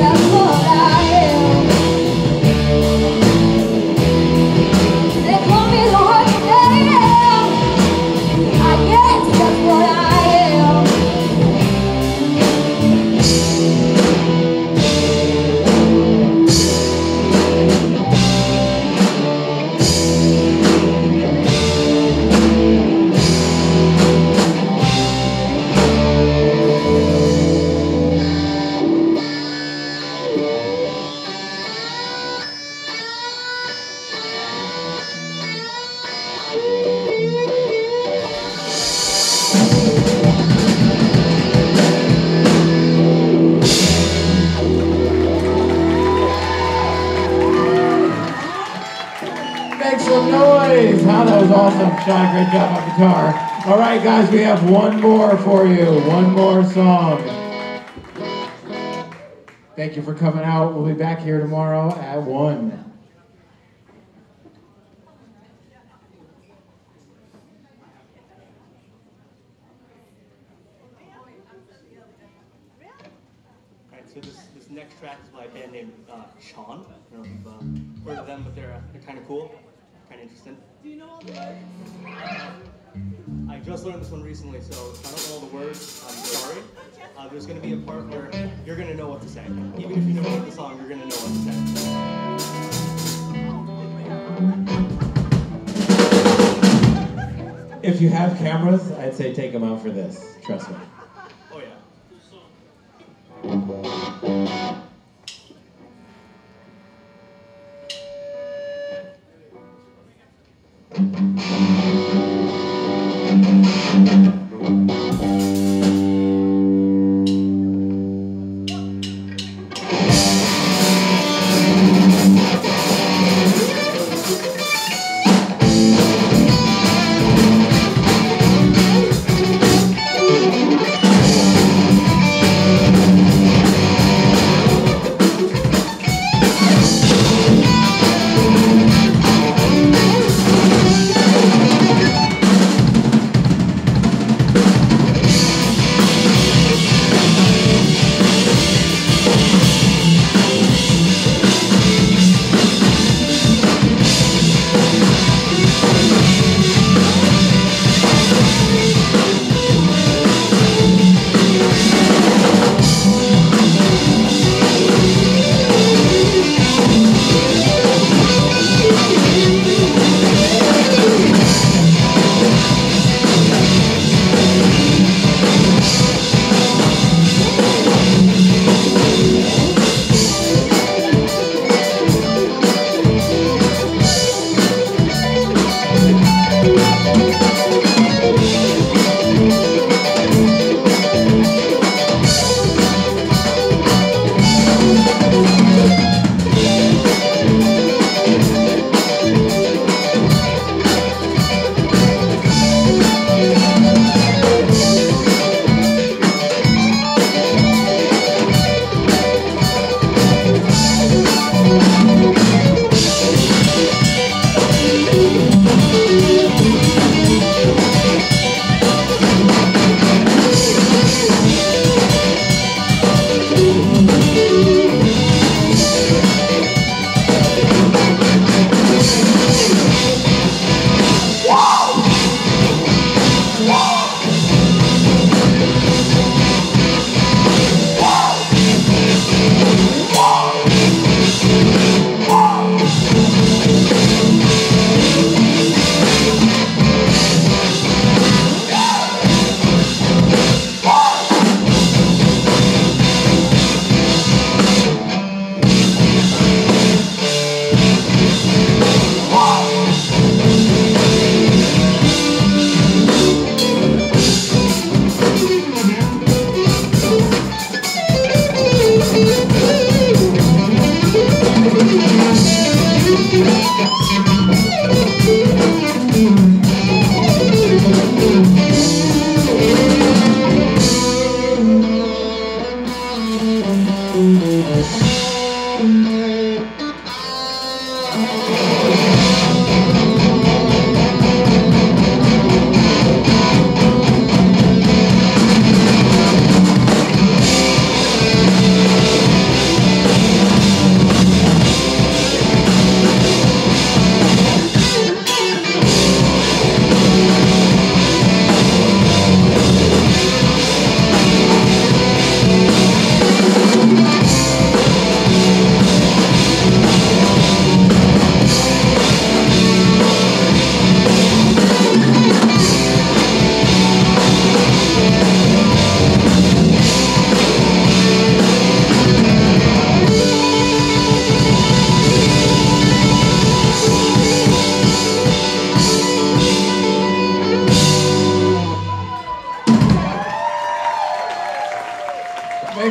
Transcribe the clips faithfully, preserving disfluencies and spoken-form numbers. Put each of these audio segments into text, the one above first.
Wow, that was awesome. Sean, great job on guitar. All right, guys, we have one more for you. One more song. Thank you for coming out. We'll be back here tomorrow at one. So this, this next track is by a band named uh, Sean. I don't know if you've uh, heard of them, but they're, uh, they're kind of cool, kind of interesting. Do you know all the words? Uh, I just learned this one recently, so if I don't know all the words, I'm sorry. Uh, there's going to be a part where you're going to know what to say. Even if you don't know the song, you're going to know what to say. If you have cameras, I'd say take them out for this. Trust me. Oh yeah. Thank you.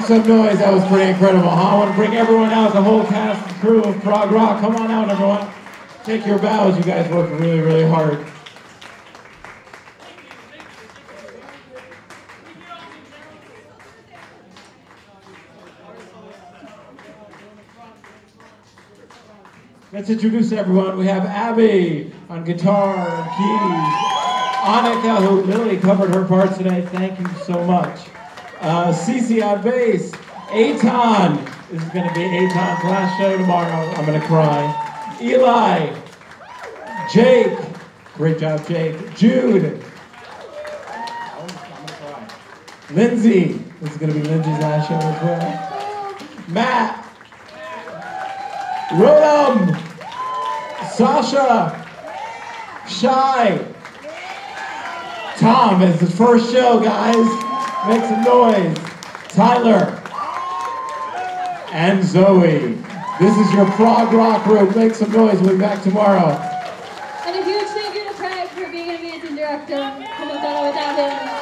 some noise. That was pretty incredible, huh? I want to bring everyone out, the whole cast and crew of Prog Rock. Come on out, everyone. Take your bows. You guys worked really, really hard. Let's introduce everyone. We have Abby on guitar and keys. Annika, who literally covered her parts today. Thank you so much. Uh, Cece on bass. Eitan. This is going to be Eitan's last show tomorrow. I'm going to cry. Eli. Jake. Great job, Jake. Jude. I'm going to cry. Lindsay. This is going to be Lindsay's last show as well. Matt. Rodham, Sasha, Shy, Tom, it's his first show, guys. Make some noise. Tyler, and Zoe. This is your Prog Rock group. Make some noise. We'll be back tomorrow. And a huge thank you to Craig for being an amazing director. Couldn't have done it without him.